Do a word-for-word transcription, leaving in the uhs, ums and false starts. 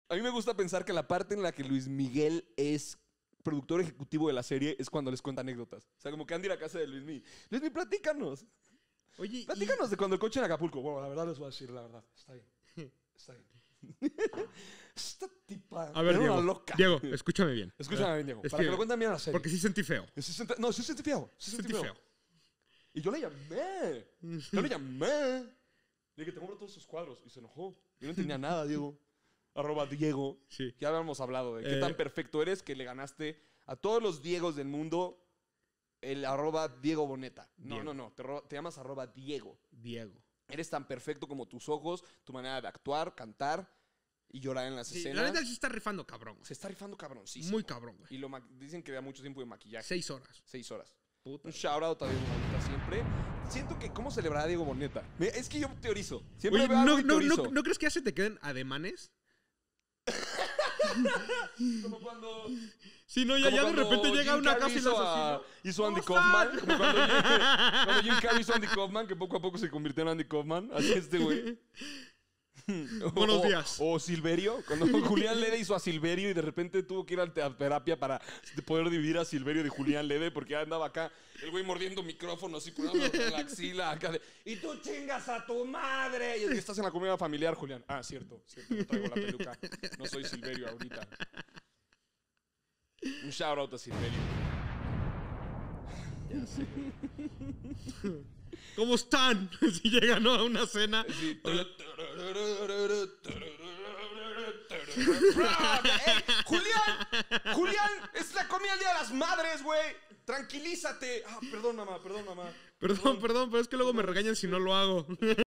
A mí me gusta pensar que la parte en la que Luis Miguel es productor ejecutivo de la serie es cuando les cuenta anécdotas. O sea, como que han de ir a casa de Luis Miguel. Luis Miguel, platícanos. Oye, Platícanos y... de cuando el coche en Acapulco. Bueno, la verdad les voy a decir la verdad. Está bien. Está bien. Esta tipa A ver, era Diego, una loca. Diego, escúchame bien. Escúchame bien, Diego. Es Para que- que lo cuenten bien a la serie. Porque sí sentí feo. Sí sentí- no, sí sentí feo. Sí Sí sentí sentí feo. feo. Y yo le llamé. Yo le llamé. Le dije, te compro todos sus cuadros. Y se enojó. Yo no entendía nada, Diego. Arroba Diego. Sí. Ya habíamos hablado de qué Eh. tan perfecto eres que le ganaste a todos los Diegos del mundo el arroba Diego Boneta. No, Diego. no, no. Te, ro- te llamas arroba Diego. Diego. Eres tan perfecto como tus ojos, tu manera de actuar, cantar y llorar en las Sí, escenas. la neta sí está rifando cabrón. güey. Se está rifando cabroncísimo. Muy cabrón, güey. Y lo ma- dicen que da mucho tiempo de maquillaje. Seis horas. Seis horas. Puta. Un shout out a Diego Boneta siempre. Siento que, ¿cómo celebrar a Diego Boneta? Me- Es que yo teorizo. Siempre Oye, veo algo ¿no, y no, teorizo. no, ¿no crees que ya se te queden ademanes? Como cuando... Sí, no, ya, como ya de cuando repente llega Jim una Carrey casa y hizo los a- así. Hizo Andy ¿Cómo Kaufman. están? Como cuando, cuando Jim Carrey hizo Andy Kaufman, que poco a poco se convirtió en Andy Kaufman. Así este güey. Buenos O- días. O Silverio. Cuando Julián Lede hizo a Silverio y de repente tuvo que ir a te- a terapia para poder dividir a Silverio de Julián Lede porque ya andaba acá el güey mordiendo micrófonos y poniéndolo en la axila. Acá de, y tú chingas a tu madre. Y es que estás en la comida familiar, Julián. Ah, cierto, cierto. No traigo la peluca. No soy Silverio ahorita. Un shout out a Silverio. ¿Cómo están? Si llegan ¿no? a una cena. Sí. Hola. ¡Ey, Julián! ¡Julián! ¡Es la comida del Día de las Madres, güey! ¡Tranquilízate! Ah, perdón, mamá, perdón, mamá. Perdón, perdón, pero es que luego me regañan si no lo hago.